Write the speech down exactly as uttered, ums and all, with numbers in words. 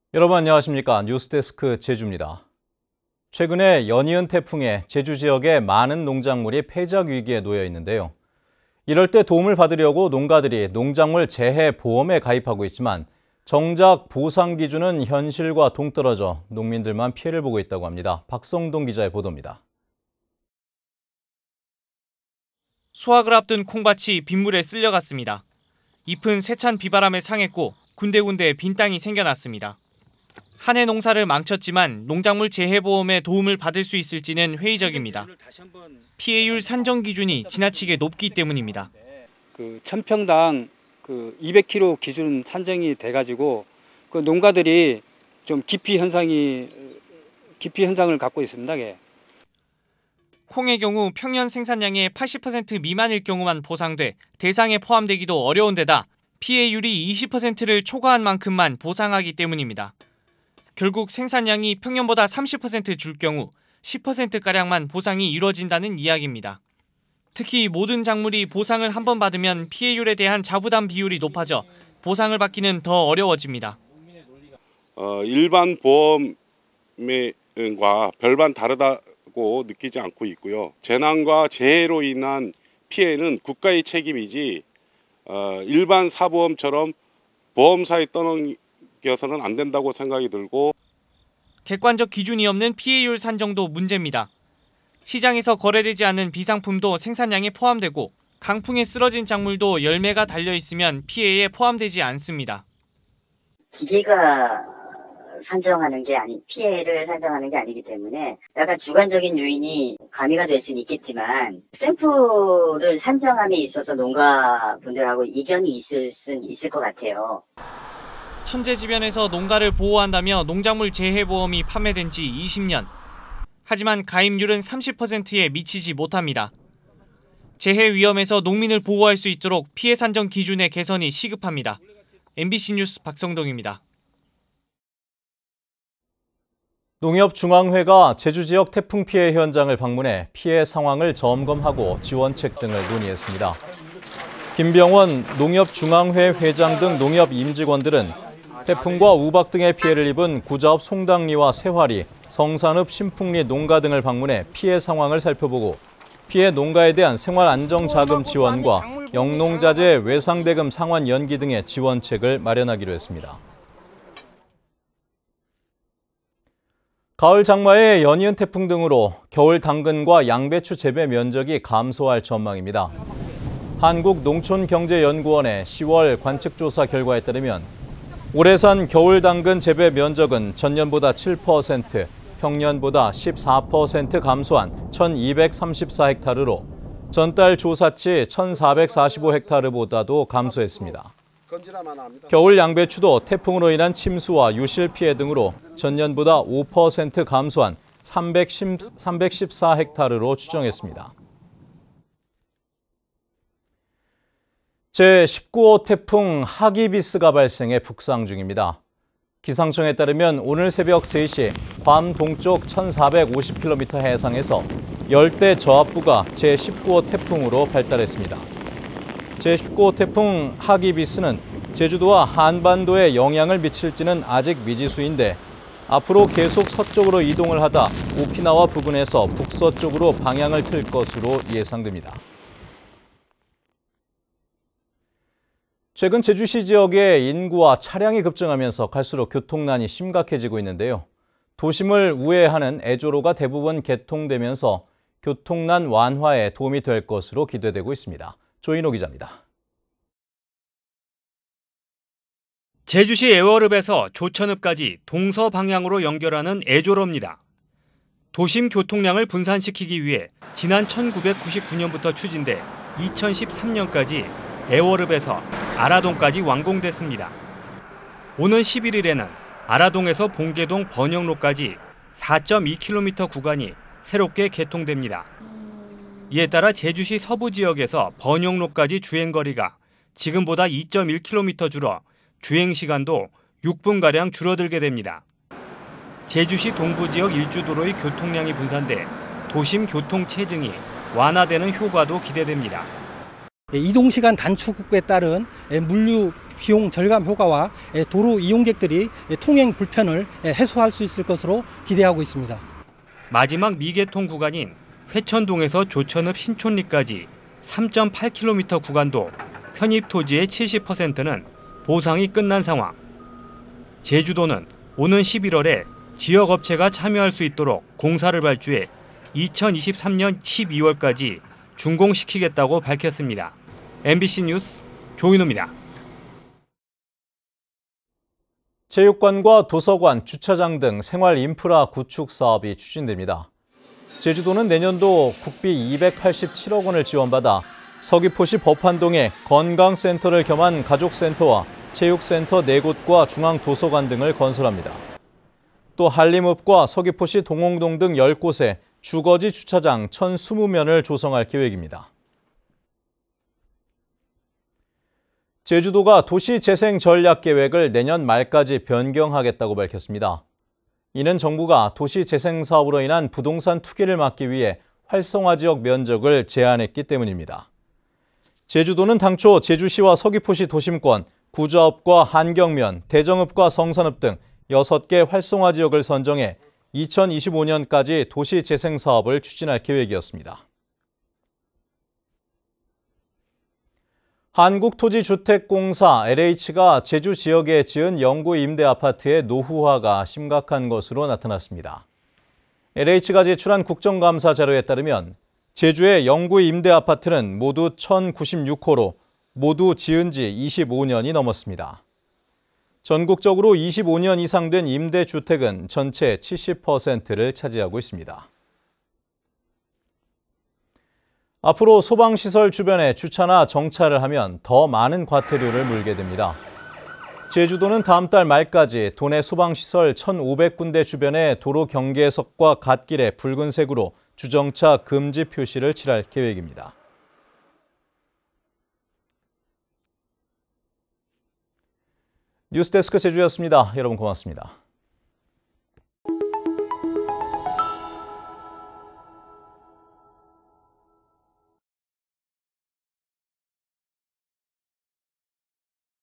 여러분 안녕하십니까? 뉴스데스크 제주입니다. 최근에 연이은 태풍에 제주 지역의 많은 농작물이 폐작 위기에 놓여 있는데요. 이럴 때 도움을 받으려고 농가들이 농작물 재해 보험에 가입하고 있지만 정작 보상 기준은 현실과 동떨어져 농민들만 피해를 보고 있다고 합니다. 박성동 기자의 보도입니다. 수확을 앞둔 콩밭이 빗물에 쓸려갔습니다. 잎은 세찬 비바람에 상했고 군데군데 빈 땅이 생겨났습니다. 한 해 농사를 망쳤지만 농작물 재해보험의 도움을 받을 수 있을지는 회의적입니다. 피해율 산정 기준이 지나치게 높기 때문입니다. 그 천 평당 그 이백 킬로그램 기준 산정이 돼가지고 그 농가들이 좀 기피 현상이 기피 현상을 갖고 있습니다. 예. 콩의 경우 평년 생산량의 팔십 퍼센트 미만일 경우만 보상돼 대상에 포함되기도 어려운 데다 피해율이 이십 퍼센트를 초과한 만큼만 보상하기 때문입니다. 결국 생산량이 평년보다 삼십 퍼센트 줄 경우 십 퍼센트가량만 보상이 이루어진다는 이야기입니다. 특히 모든 작물이 보상을 한 번 받으면 피해율에 대한 자부담 비율이 높아져 보상을 받기는 더 어려워집니다. 어, 일반 보험과 별반 다르다고 느끼지 않고 있고요. 재난과 재해로 인한 피해는 국가의 책임이지 어, 일반 사보험처럼 보험사에 떠넘겨서는 안 된다고 생각이 들고 객관적 기준이 없는 피해율 산정도 문제입니다. 시장에서 거래되지 않는 비상품도 생산량에 포함되고 강풍에 쓰러진 작물도 열매가 달려있으면 피해에 포함되지 않습니다. 기계가 산정하는 게 아니, 피해를 산정하는 게 아니기 때문에 약간 주관적인 요인이 가미가 될 수는 있겠지만 샘플을 산정함에 있어서 농가분들하고 이견이 있을 수는 있을 것 같아요. 천재지변에서 농가를 보호한다며 농작물 재해보험이 판매된 지 이십 년. 하지만 가입률은 삼십 퍼센트에 미치지 못합니다. 재해 위험에서 농민을 보호할 수 있도록 피해 산정 기준의 개선이 시급합니다. 엠비씨 뉴스 박성동입니다. 농협중앙회가 제주 지역 태풍 피해 현장을 방문해 피해 상황을 점검하고 지원책 등을 논의했습니다. 김병원 농협중앙회 회장 등 농협 임직원들은 태풍과 우박 등의 피해를 입은 구자읍 송당리와 세화리, 성산읍 신풍리 농가 등을 방문해 피해 상황을 살펴보고 피해 농가에 대한 생활안정자금 지원과 영농자재 외상대금 상환 연기 등의 지원책을 마련하기로 했습니다. 가을 장마에 연이은 태풍 등으로 겨울 당근과 양배추 재배 면적이 감소할 전망입니다. 한국농촌경제연구원의 시월 관측조사 결과에 따르면 올해산 겨울 당근 재배 면적은 전년보다 칠 퍼센트, 평년보다 십사 퍼센트 감소한 천이백삼십사 헥타르로 전달 조사치 천사백사십오 헥타르보다도 감소했습니다. 겨울 양배추도 태풍으로 인한 침수와 유실 피해 등으로 전년보다 오 퍼센트 감소한 삼백십사 헥타르로 추정했습니다. 제십구 호 태풍 하기비스가 발생해 북상 중입니다. 기상청에 따르면 오늘 새벽 세 시 괌 동쪽 천사백오십 킬로미터 해상에서 열대 저압부가 제십구 호 태풍으로 발달했습니다. 제십구 호 태풍 하기비스는 제주도와 한반도에 영향을 미칠지는 아직 미지수인데 앞으로 계속 서쪽으로 이동을 하다 오키나와 부근에서 북서쪽으로 방향을 틀 것으로 예상됩니다. 최근 제주시 지역의 인구와 차량이 급증하면서 갈수록 교통난이 심각해지고 있는데요. 도심을 우회하는 애조로가 대부분 개통되면서 교통난 완화에 도움이 될 것으로 기대되고 있습니다. 조인호 기자입니다. 제주시 애월읍에서 조천읍까지 동서 방향으로 연결하는 애조로입니다. 도심 교통량을 분산시키기 위해 지난 천구백구십구 년부터 추진돼 이천십삼 년까지 애월읍에서 아라동까지 완공됐습니다. 오는 십일 일에는 아라동에서 봉계동 번영로까지 사 점 이 킬로미터 구간이 새롭게 개통됩니다. 이에 따라 제주시 서부 지역에서 번영로까지 주행거리가 지금보다 이 점 일 킬로미터 줄어 주행시간도 육 분가량 줄어들게 됩니다. 제주시 동부 지역 일주도로의 교통량이 분산돼 도심 교통 체증이 완화되는 효과도 기대됩니다. 이동시간 단축에 따른 물류 비용 절감 효과와 도로 이용객들이 통행 불편을 해소할 수 있을 것으로 기대하고 있습니다. 마지막 미개통 구간인 회천동에서 조천읍 신촌리까지 삼 점 팔 킬로미터 구간도 편입 토지의 칠십 퍼센트는 보상이 끝난 상황. 제주도는 오는 십일월에 지역업체가 참여할 수 있도록 공사를 발주해 이천이십삼 년 십이월까지 준공시키겠다고 밝혔습니다. 엠비씨 뉴스 조인호입니다. 체육관과 도서관, 주차장 등 생활 인프라 구축 사업이 추진됩니다. 제주도는 내년도 국비 이백팔십칠억 원을 지원받아 서귀포시 법한동에 건강센터를 겸한 가족센터와 체육센터 네 곳과 중앙도서관 등을 건설합니다. 또 한림읍과 서귀포시 동홍동 등 열 곳에 주거지 주차장 천이십 면을 조성할 계획입니다. 제주도가 도시재생전략계획을 내년 말까지 변경하겠다고 밝혔습니다. 이는 정부가 도시재생사업으로 인한 부동산 투기를 막기 위해 활성화지역 면적을 제한했기 때문입니다. 제주도는 당초 제주시와 서귀포시 도심권, 구좌읍과 한경면, 대정읍과 성산읍 등 여섯 개 활성화지역을 선정해 이천이십오 년까지 도시재생사업을 추진할 계획이었습니다. 한국토지주택공사 엘에이치가 제주 지역에 지은 영구 임대 아파트의 노후화가 심각한 것으로 나타났습니다. 엘에이치가 제출한 국정감사 자료에 따르면 제주의 영구 임대 아파트는 모두 천구십육 호로 모두 지은 지 이십오 년이 넘었습니다. 전국적으로 이십오 년 이상 된 임대주택은 전체 칠십 퍼센트를 차지하고 있습니다. 앞으로 소방시설 주변에 주차나 정차를 하면 더 많은 과태료를 물게 됩니다. 제주도는 다음 달 말까지 도내 소방시설 천오백 군데 주변에 도로 경계석과 갓길에 붉은색으로 주정차 금지 표시를 칠할 계획입니다. 뉴스데스크 제주였습니다. 여러분 고맙습니다.